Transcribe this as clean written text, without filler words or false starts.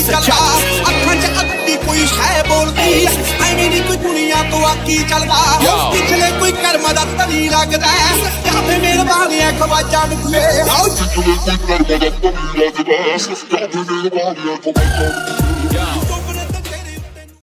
सच्चा अखां च अद्धी कोई शै बोलदी ऐवें नी कोई दुनिया तो आकी चलदा पिछले कोई कर्म दा तली लगदा या फिर मेहरबानी है खवाजा निकले पिछले कोई कर्म दा तली लगदा या फिर मेहरबानी है खवाजा निकले